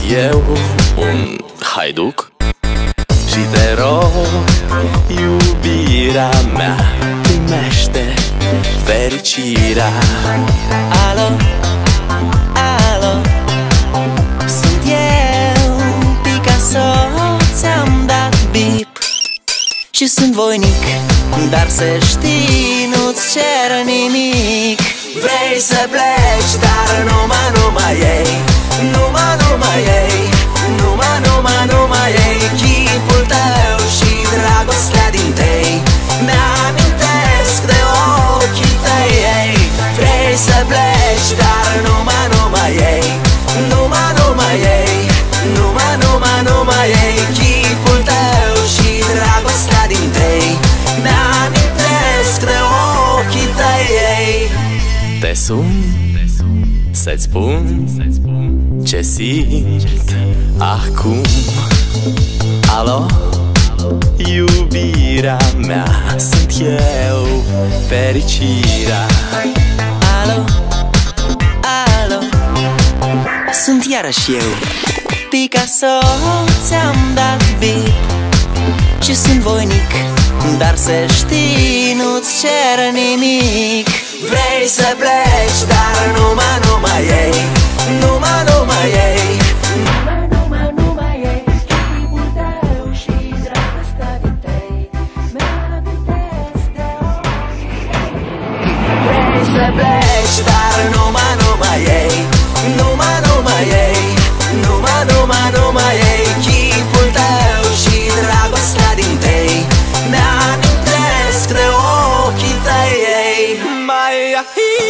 eu un haiduc și te rog, iubirea mea, primește fericirea. Alo, alo, sunt eu, Picasso, ți-am dat bip și sunt voinic, dar să știi, nu-ți cer nimic. Vrei să pleci, dar numai ei, numai ei, numai ei, chipul tău și dragostea din tei mi-amintesc de ochii tăi, ei. Vrei să pleci, dar numai ei, numai ei, numai ei, chipul tău și dragostea din tei mi-amintesc de ochii tăi, ei. Te sun să-ți spun ce simt acum. Alo, iubirea mea, sunt eu, fericirea. Alo, alo, sunt iarăși eu, Picasso, ți-am dat bip și sunt voinic, dar să știi, nu-ți cer nimic. Vrei să pleci, dar numai ei, numai ei, numai ei, chipul tău și dragostea din tei mi-amintesc de ochii tăi. Vrei să pleci, dar numai ei, numai ei, numai ei, chipul tău și dragostea din tei mi-amintesc de ochii tăi, ei. Mai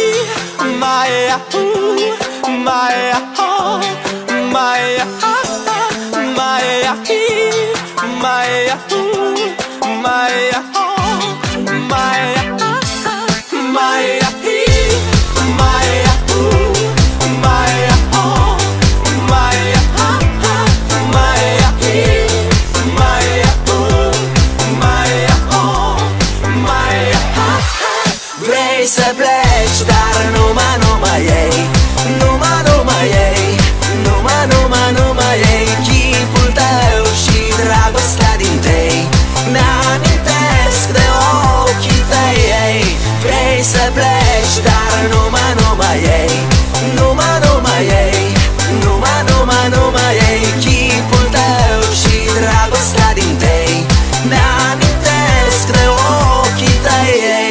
vrei să pleci, dar numai ei, numai ei, numai ei, chipul tău și dragostea din tei mi-amintesc de ochii tăi, ei. Vrei să pleci, dar numai ei, numai ei, numai ei, chipul tău și dragostea din tei mi-amintesc de ochii tăi, ei.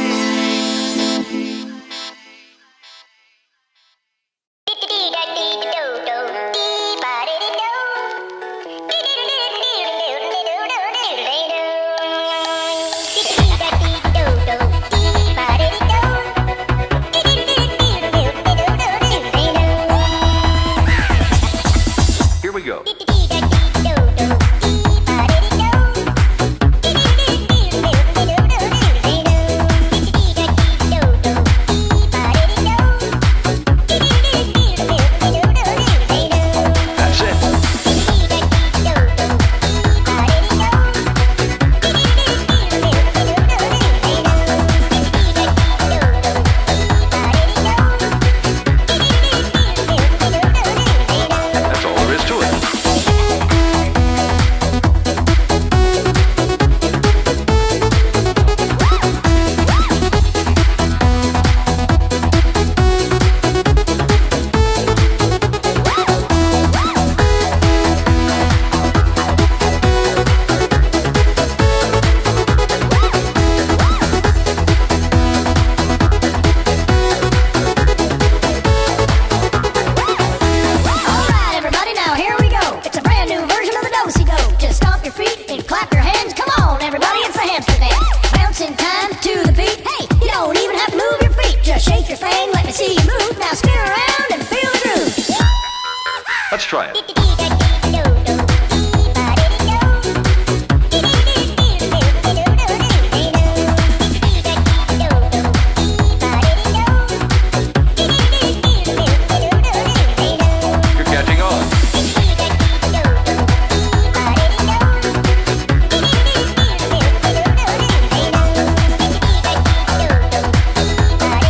Let's try it.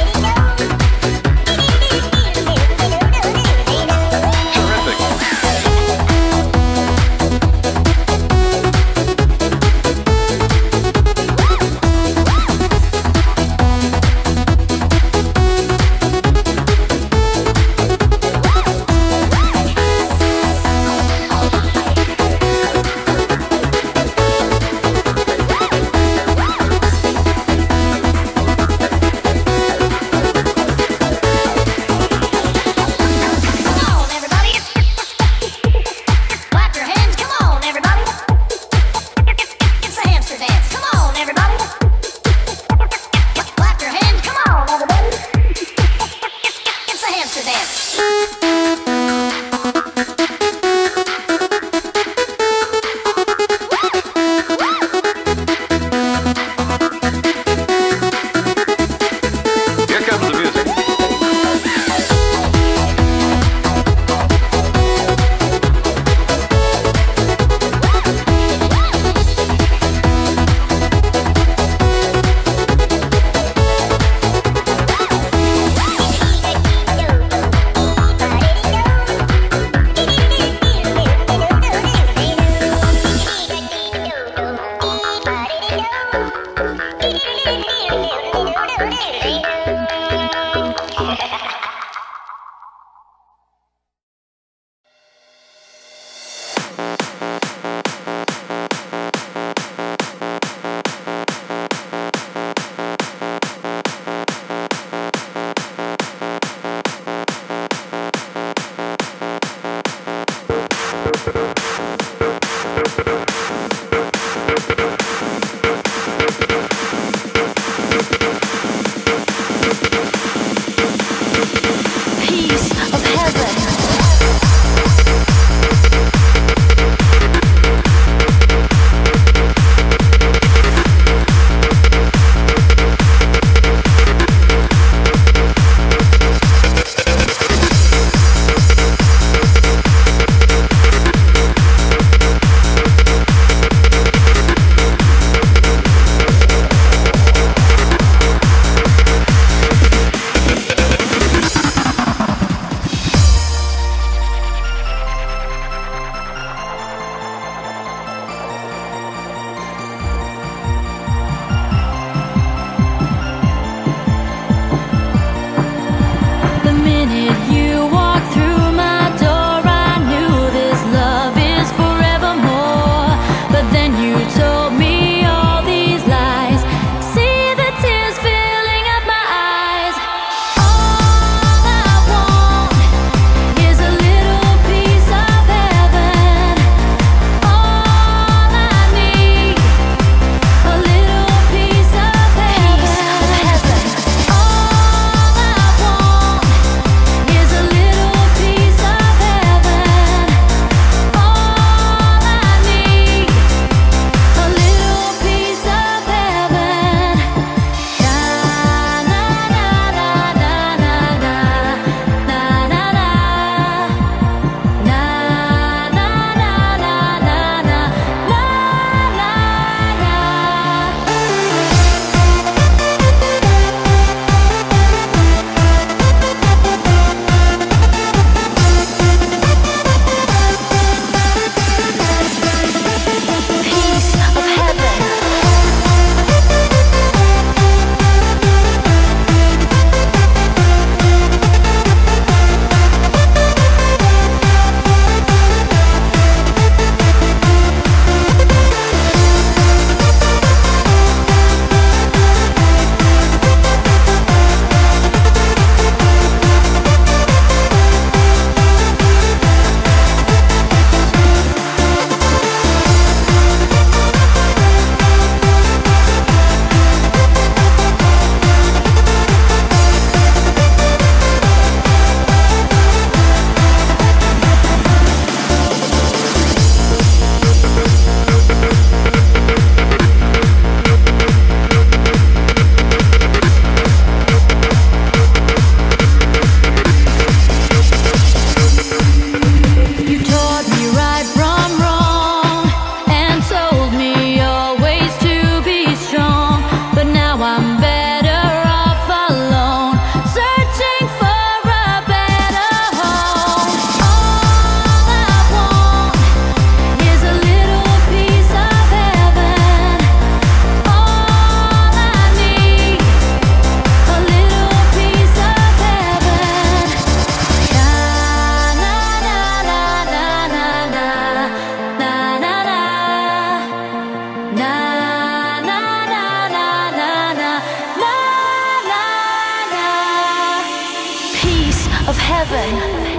Terrific. of heaven.